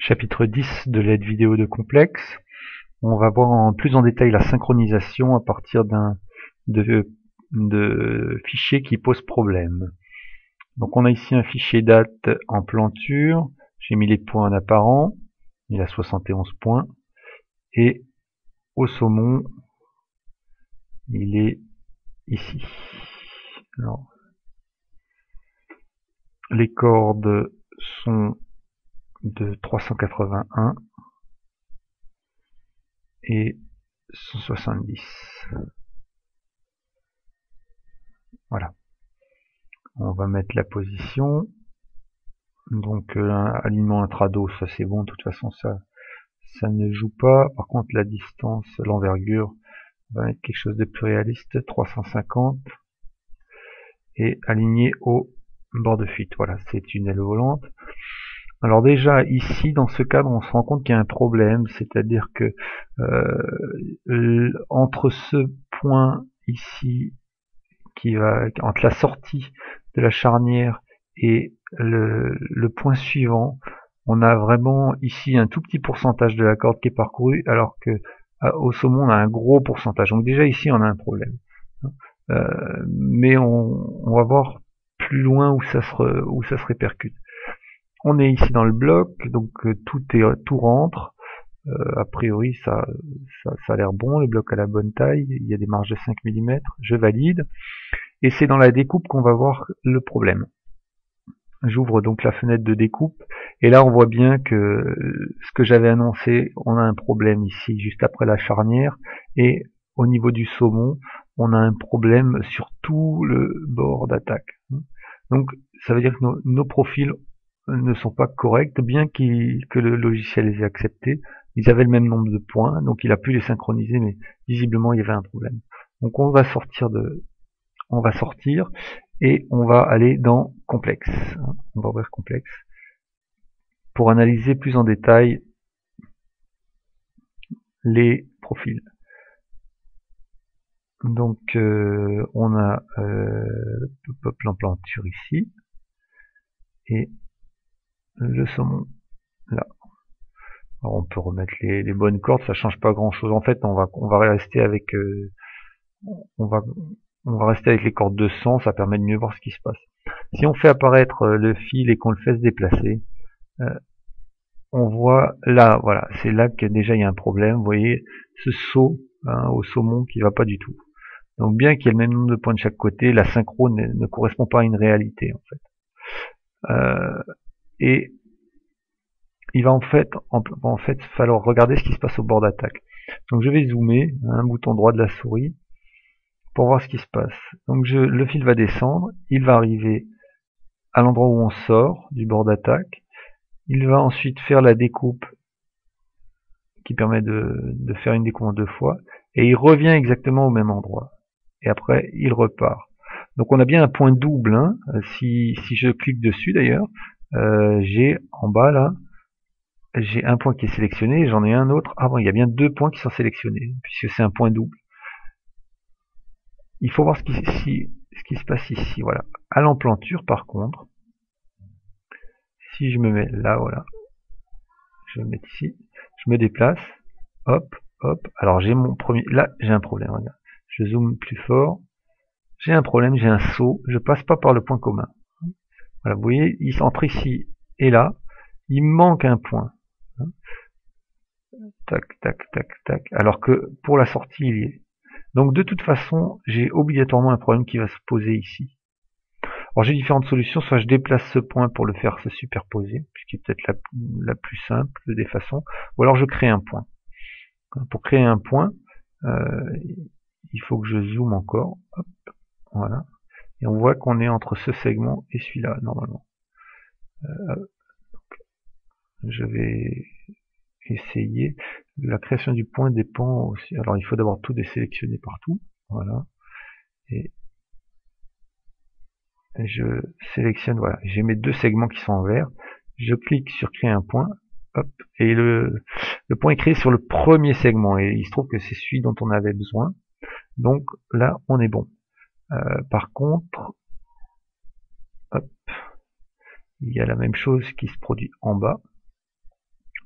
Chapitre 10 de l'aide vidéo de complexe. On va voir plus en détail la synchronisation à partir de fichiers qui posent problème. Donc on a ici un fichier date en planture, j'ai mis les points en apparent, il a 71 points, et au saumon, il est ici. Alors, les cordes sont de 381 et 170. Voilà. On va mettre la position. Donc alignement intrado, ça c'est bon, de toute façon ça ne joue pas. Par contre la distance, l'envergure, on va mettre quelque chose de plus réaliste, 350. Et aligné au bord de fuite. Voilà, c'est une aile volante. Alors déjà ici dans ce cadre on se rend compte qu'il y a un problème, c'est-à-dire que entre ce point ici qui va entre la sortie de la charnière et le point suivant, on a vraiment ici un tout petit pourcentage de la corde qui est parcouru, alors que au saumon on a un gros pourcentage. Donc déjà ici on a un problème. Mais on va voir plus loin où ça se répercute. On est ici dans le bloc, donc tout rentre. A priori ça a l'air bon, le bloc a la bonne taille, il y a des marges de 5 mm, je valide. Et c'est dans la découpe qu'on va voir le problème. J'ouvre donc la fenêtre de découpe, et là on voit bien que ce que j'avais annoncé, on a un problème ici, juste après la charnière, et au niveau du saumon, on a un problème sur tout le bord d'attaque. Donc ça veut dire que nos profils ne sont pas corrects, bien que le logiciel les ait acceptés. Ils avaient le même nombre de points, donc il a pu les synchroniser, mais visiblement il y avait un problème. Donc on va sortir et on va aller dans complexe. On va ouvrir complexe pour analyser plus en détail les profils. Donc on a l'emplanture ici et le saumon là. Alors on peut remettre les bonnes cordes, ça change pas grand chose. En fait on va rester avec on va rester avec les cordes de 100, ça permet de mieux voir ce qui se passe. Si on fait apparaître le fil et qu'on le fait se déplacer, on voit là, voilà, c'est là que déjà il y a un problème. Vous voyez ce saut au saumon qui va pas du tout. Donc bien qu'il y ait le même nombre de points de chaque côté, la synchro ne correspond pas à une réalité en fait. Et il va en fait falloir regarder ce qui se passe au bord d'attaque. Donc je vais zoomer, un bouton droit de la souris, pour voir ce qui se passe. Donc le fil va descendre, il va arriver à l'endroit où on sort du bord d'attaque. Il va ensuite faire la découpe qui permet de faire une découpe en 2 fois, et il revient exactement au même endroit. Et après, il repart. Donc on a bien un point double. Hein. Si je clique dessus d'ailleurs, j'ai en bas là, j'ai un point qui est sélectionné, et j'en ai un autre. Ah bon, il y a bien 2 points qui sont sélectionnés, puisque c'est un point double. Il faut voir ce qui se passe ici. Voilà. À l'emplanture, par contre, si je me mets là, voilà, je vais me mettre ici, je me déplace, hop, hop. Alors j'ai mon premier, là j'ai un problème. Regarde. Je zoome plus fort. J'ai un problème, j'ai un saut. Je passe pas par le point commun. Voilà, vous voyez, il entre ici et là. Il manque un point. Tac, tac, tac, tac. Alors que pour la sortie, il y est. Donc de toute façon, j'ai obligatoirement un problème qui va se poser ici. Alors j'ai différentes solutions, soit je déplace ce point pour le faire se superposer, ce qui est peut-être la plus simple des façons, ou alors je crée un point. Pour créer un point, il faut que je zoome encore. Hop, voilà. Et on voit qu'on est entre ce segment et celui-là, normalement. Je vais essayer. La création du point dépend aussi. Alors il faut d'abord tout désélectionner partout. Voilà. Et je sélectionne, voilà. J'ai mes 2 segments qui sont en vert. Je clique sur créer un point. Hop, et le point est créé sur le premier segment. Et il se trouve que c'est celui dont on avait besoin. Donc là, on est bon. Par contre, hop, il y a la même chose qui se produit en bas.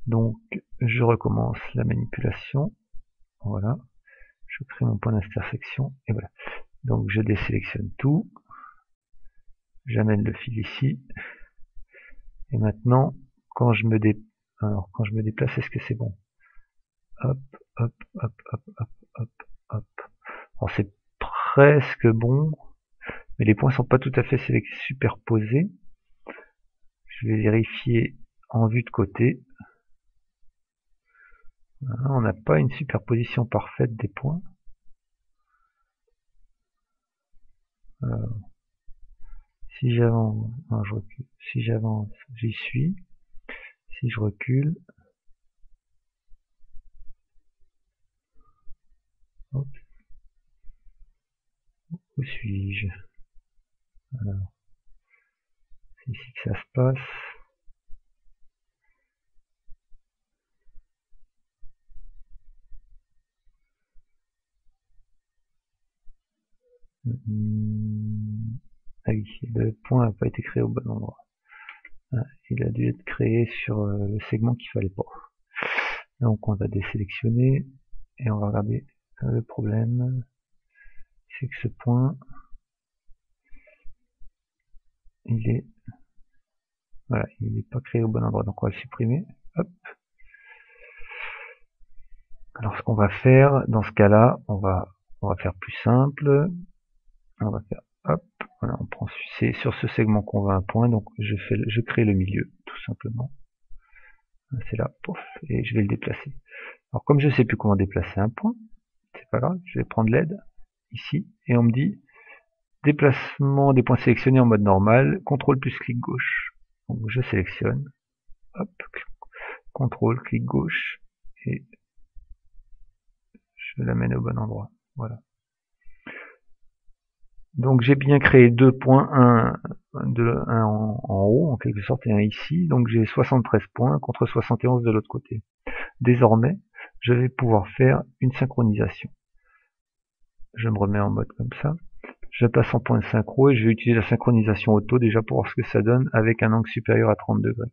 Donc je recommence la manipulation. Voilà. Je crée mon point d'intersection et voilà. Donc je désélectionne tout. J'amène le fil ici. Et maintenant, quand je me déplace, est-ce que c'est bon? Hop, hop, hop, hop, hop, hop, hop. Alors c'est presque bon, mais les points sont pas tout à fait superposés. Je vais vérifier en vue de côté. Voilà, on n'a pas une superposition parfaite des points. Alors, si j'avance, non, je recule. Si j'avance, j'y suis. Si je recule, hop, où suis-je? Alors, c'est ici que ça se passe. Ah oui, le point n'a pas été créé au bon endroit. Ah, il a dû être créé sur le segment qu'il fallait pas. Donc on va désélectionner et on va regarder le problème. C'est que ce point, il est, voilà, il n'est pas créé au bon endroit. Donc on va le supprimer. Hop. Alors ce qu'on va faire dans ce cas-là, on va faire plus simple. On va faire hop. Voilà, on prend, c'est sur ce segment qu'on veut un point, donc je crée le milieu tout simplement. C'est là, pouf, et je vais le déplacer. Alors comme je ne sais plus comment déplacer un point, c'est pas grave, je vais prendre l'aide ici et on me dit déplacement des points sélectionnés en mode normal, CTRL plus clic gauche. Donc je sélectionne, hop, CTRL, clic gauche et je l'amène au bon endroit. Voilà. Donc j'ai bien créé deux points, un en haut en quelque sorte et un ici. Donc j'ai 73 points contre 71 de l'autre côté. Désormais, je vais pouvoir faire une synchronisation. Je me remets en mode comme ça. Je passe en point de synchro et je vais utiliser la synchronisation auto déjà pour voir ce que ça donne avec un angle supérieur à 30 degrés.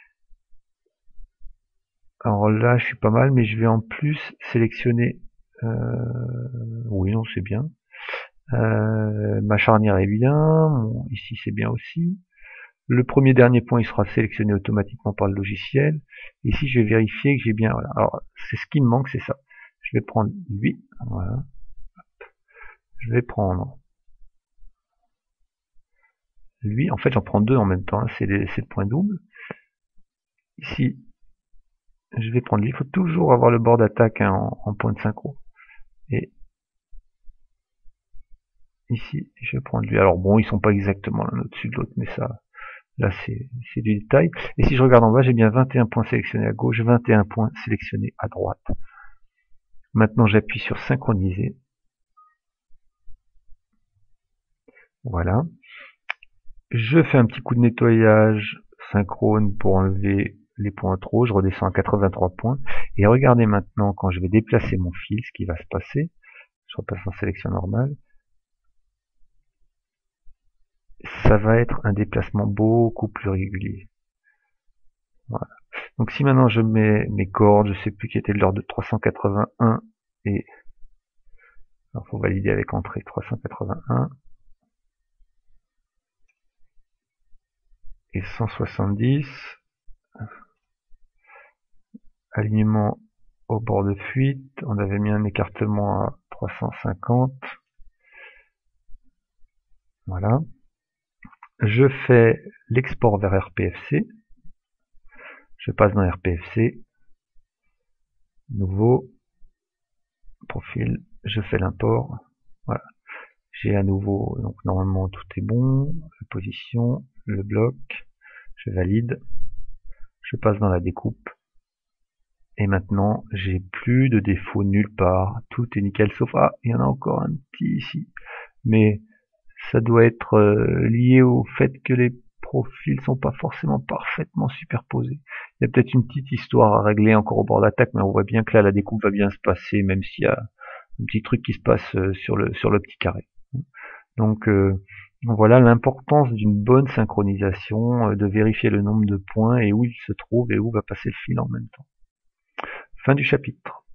Alors là, je suis pas mal, mais je vais en plus sélectionner... oui, non, c'est bien. Ma charnière est bien. Ici, c'est bien aussi. Le premier dernier point, il sera sélectionné automatiquement par le logiciel. Ici, je vais vérifier que j'ai bien... Voilà. Alors, c'est ce qui me manque, c'est ça. Je vais prendre lui. Voilà. Je vais prendre lui. En fait, j'en prends deux en même temps. Hein. C'est le point double. Ici, je vais prendre lui. Il faut toujours avoir le bord d'attaque hein, en point de synchro. Et ici, je vais prendre lui. Alors bon, ils sont pas exactement l'un au-dessus de l'autre, mais ça, là, c'est du détail. Et si je regarde en bas, j'ai bien 21 points sélectionnés à gauche, 21 points sélectionnés à droite. Maintenant, j'appuie sur synchroniser. Voilà. Je fais un petit coup de nettoyage synchrone pour enlever les points trop. Je redescends à 83 points. Et regardez maintenant, quand je vais déplacer mon fil, ce qui va se passer. Je repasse en sélection normale. Ça va être un déplacement beaucoup plus régulier. Voilà. Donc si maintenant je mets mes cordes, je sais plus qui était l'ordre de 381 et... Alors faut valider avec entrée 381 et 170. Alignement au bord de fuite. On avait mis un écartement à 350. Voilà. Je fais l'export vers RPFC. Je passe dans RPFC. Nouveau. Profil. Je fais l'import. Voilà. J'ai à nouveau, donc normalement tout est bon. La position, le bloc. Je valide. Je passe dans la découpe. Et maintenant, j'ai plus de défauts nulle part. Tout est nickel, sauf, ah, il y en a encore un petit ici. Mais ça doit être lié au fait que les profils sont pas forcément parfaitement superposés. Il y a peut-être une petite histoire à régler encore au bord d'attaque, mais on voit bien que là, la découpe va bien se passer, même s'il y a un petit truc qui se passe sur le petit carré. Donc, Voilà l'importance d'une bonne synchronisation, de vérifier le nombre de points et où il se trouve et où va passer le fil en même temps. Fin du chapitre.